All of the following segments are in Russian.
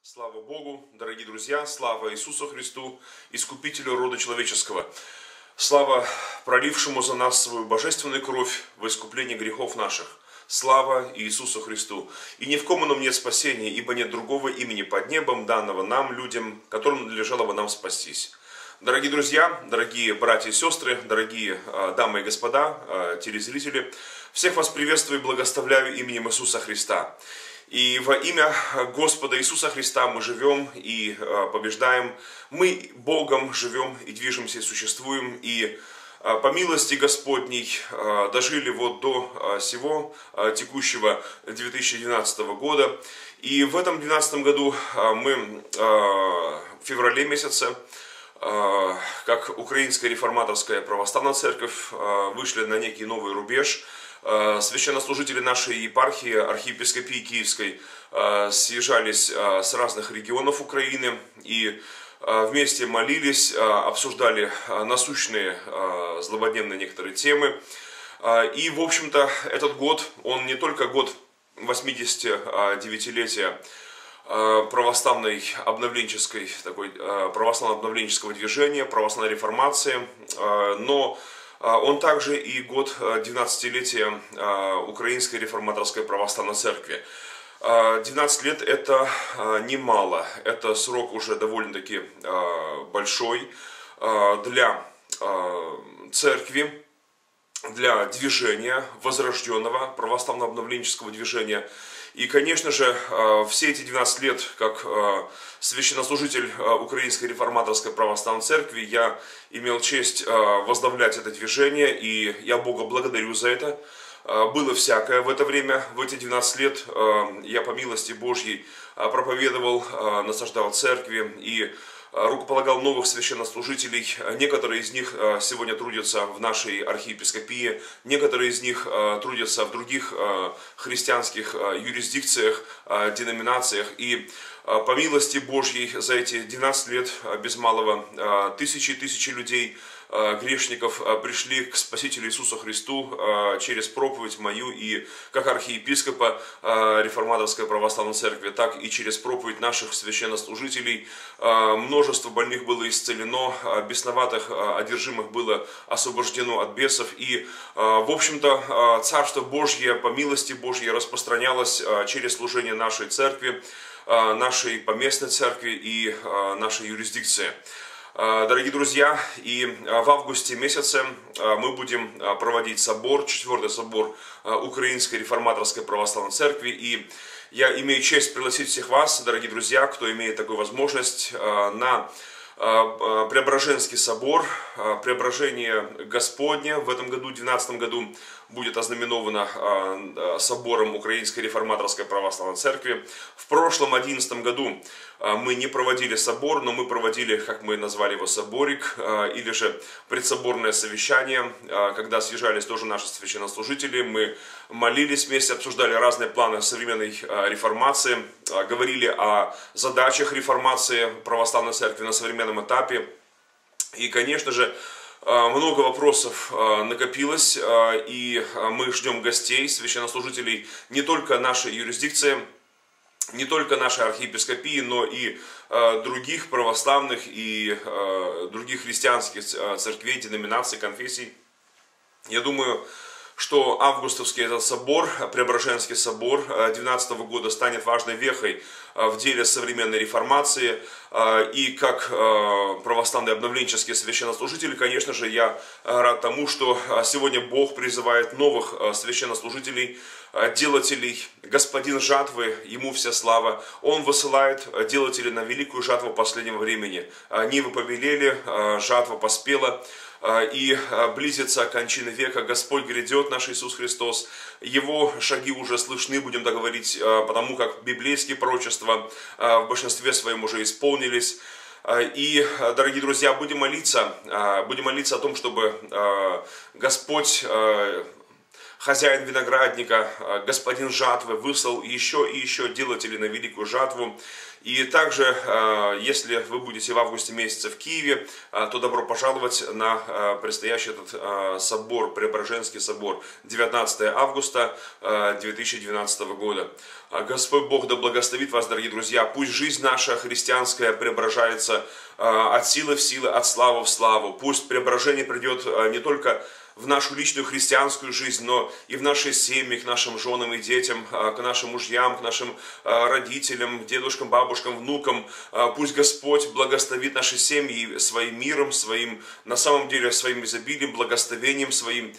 Слава Богу, дорогие друзья, слава Иисусу Христу, Искупителю рода человеческого. Слава пролившему за нас свою божественную кровь во искупление грехов наших. Слава Иисусу Христу. И ни в ком ином нет спасения, ибо нет другого имени под небом, данного нам, людям, которым надлежало бы нам спастись. Дорогие друзья, дорогие братья и сестры, дорогие дамы и господа, телезрители, всех вас приветствую и благословляю именем Иисуса Христа. И во имя Господа Иисуса Христа мы живем и побеждаем. Мы Богом живем и движемся, и существуем. И по милости Господней дожили вот до сего текущего 2012 года. И в этом 2012 году мы в феврале месяце, как Украинская реформаторская православная церковь, вышли на некий новый рубеж. Священнослужители нашей епархии, архиепископии Киевской, съезжались с разных регионов Украины и вместе молились, обсуждали насущные злободневные некоторые темы. И, в общем-то, этот год, он не только год 89-летия православной обновленческой, православно-обновленческого движения, православной реформации, но он также и год 12-летия Украинской реформаторской православной церкви. 12 лет это немало, это срок уже довольно-таки большой для церкви, для движения возрожденного православно-обновленческого движения. И, конечно же, все эти 12 лет, как священнослужитель Украинской реформаторской православной церкви, я имел честь возглавлять это движение, и я Бога благодарю за это. Было всякое в это время, в эти 12 лет я по милости Божьей проповедовал, насаждал церкви и рукополагал новых священнослужителей. Некоторые из них сегодня трудятся в нашей архиепископии, некоторые из них трудятся в других христианских юрисдикциях, деноминациях. И по милости Божьей за эти 12 лет без малого тысячи и тысячи людей, грешников, пришли к Спасителю Иисусу Христу через проповедь мою и как архиепископа реформаторской православной церкви, так и через проповедь наших священнослужителей. Множество больных было исцелено, бесноватых, одержимых было освобождено от бесов. И, в общем-то, Царство Божье по милости Божьей распространялось через служение нашей церкви, нашей поместной церкви и нашей юрисдикции. Дорогие друзья, и в августе месяце мы будем проводить собор, 4-й собор Украинской реформаторской православной церкви. И я имею честь пригласить всех вас, дорогие друзья, кто имеет такую возможность, на Преображенский собор, Преображение Господне. В этом году, в 2012 году, будет ознаменовано собором Украинской реформаторской православной церкви. В прошлом, 2011 году, мы не проводили собор, но мы проводили, как мы назвали его, соборик, или же предсоборное совещание, когда съезжались тоже наши священнослужители. Мы молились вместе, обсуждали разные планы современной реформации, говорили о задачах реформации православной церкви на современном этапе. И, конечно же, много вопросов накопилось, и мы ждем гостей, священнослужителей не только нашей юрисдикции, не только нашей архиепископии, но и других православных и других христианских церквей, деноминаций, конфессий. Я думаю, что августовский этот собор, Преображенский собор 2012 года станет важной вехой в деле современной реформации. И как православный обновленческий священнослужитель, конечно же, я рад тому, что сегодня Бог призывает новых священнослужителей, делателей. Господин жатвы, Ему вся слава. Он высылает делателей на великую жатву последнего времени. Нивы побелели, жатва поспела. И близится кончина века. Господь грядет, наш Иисус Христос. Его шаги уже слышны, будем так говорить, потому как библейские пророчества в большинстве своем уже исполнились. И, дорогие друзья, будем молиться о том, чтобы Господь хозяин виноградника, господин жатвы, выслал еще и еще делателей на великую жатву. И также, если вы будете в августе месяце в Киеве, то добро пожаловать на предстоящий этот собор, Преображенский собор, 19 августа 2012 года. Господь Бог да благословит вас, дорогие друзья. Пусть жизнь наша христианская преображается от силы в силу, от славы в славу. Пусть преображение придет не только в нашу личную христианскую жизнь, но и в наши семьи, к нашим женам и детям, к нашим мужьям, к нашим родителям, дедушкам, бабушкам, внукам. Пусть Господь благословит наши семьи своим миром, своим, на самом деле, своим изобилием, благословением своим.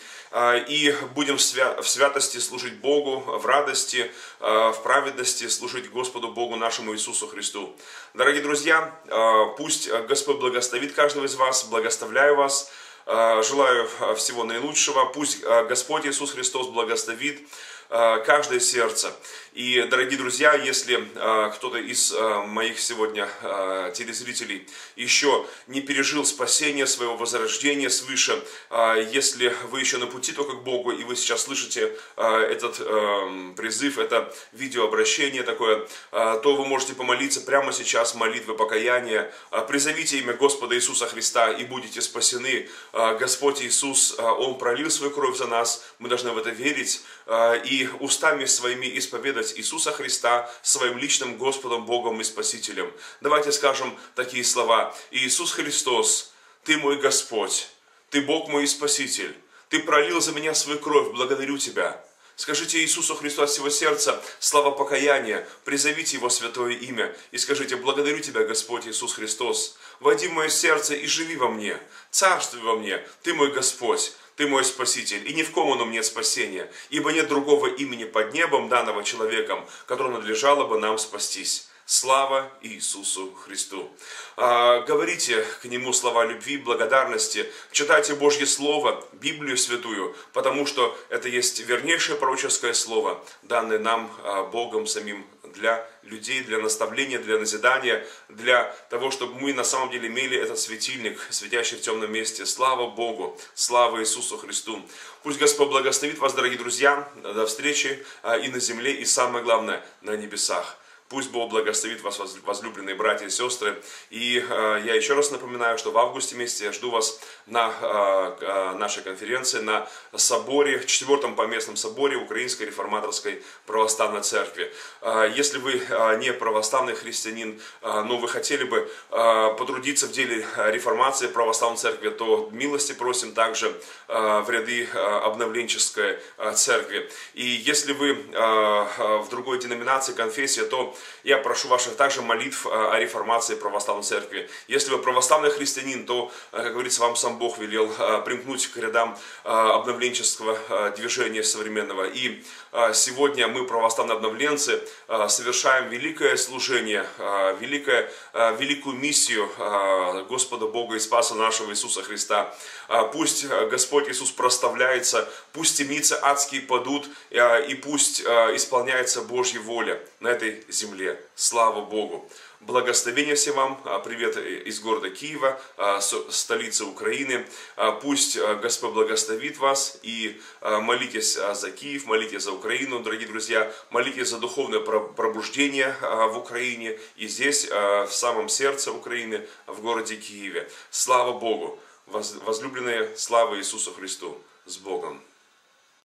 И будем в святости служить Богу, в радости, в праведности служить Господу Богу нашему Иисусу Христу. Дорогие друзья, пусть Господь благословит каждого из вас, благословляю вас. Желаю всего наилучшего. Пусть Господь Иисус Христос благословит каждое сердце. И, дорогие друзья, если кто-то из моих сегодня телезрителей еще не пережил спасение своего возрождения свыше, если вы еще на пути только к Богу, и вы сейчас слышите этот призыв, это видеообращение такое, то вы можете помолиться прямо сейчас молитвы покаяния. Призовите имя Господа Иисуса Христа и будете спасены. Господь Иисус, Он пролил свою кровь за нас, мы должны в это верить и устами своими исповедовать Иисуса Христа своим личным Господом, Богом и Спасителем. Давайте скажем такие слова. Иисус Христос, Ты мой Господь, Ты Бог мой и Спаситель, Ты пролил за меня свою кровь, благодарю Тебя. Скажите Иисусу Христу от всего сердца слова покаяния, призовите Его святое имя и скажите: благодарю Тебя, Господь Иисус Христос, войди в мое сердце и живи во мне, царствуй во мне, Ты мой Господь. Ты мой Спаситель, и ни в ком ином нет спасения, ибо нет другого имени под небом, данного человеком, которому надлежало бы нам спастись. Слава Иисусу Христу. Говорите к Нему слова любви, благодарности, читайте Божье Слово, Библию Святую, потому что это есть вернейшее пророческое Слово, данное нам Богом самим для людей, для наставления, для назидания, для того, чтобы мы на самом деле имели этот светильник, светящий в темном месте. Слава Богу, слава Иисусу Христу. Пусть Господь благословит вас, дорогие друзья, до встречи и на земле, и самое главное, на небесах. Пусть Бог благословит вас, возлюбленные братья и сестры. И я еще раз напоминаю, что в августе месяце я жду вас на нашей конференции, на соборе, 4-м поместном соборе Украинской реформаторской православной церкви. Если вы не православный христианин, но вы хотели бы потрудиться в деле реформации православной церкви, то милости просим также в ряды обновленческой церкви. И если вы в другой деноминации, конфессии, то я прошу ваших также молитв о реформации православной церкви. Если вы православный христианин, то, как говорится, вам сам Бог велел примкнуть к рядам обновленческого движения современного. И сегодня мы, православные обновленцы, совершаем великое служение, великую миссию Господа Бога и Спаса нашего Иисуса Христа. Пусть Господь Иисус прославляется, пусть темницы адские падут, и пусть исполняется Божья воля на этой земле. Слава Богу! Благословения всем вам, привет из города Киева, столицы Украины. Пусть Господь благословит вас и молитесь за Киев, молитесь за Украину, дорогие друзья, молитесь за духовное пробуждение в Украине и здесь, в самом сердце Украины, в городе Киеве. Слава Богу! Возлюбленные, слава Иисусу Христу! С Богом!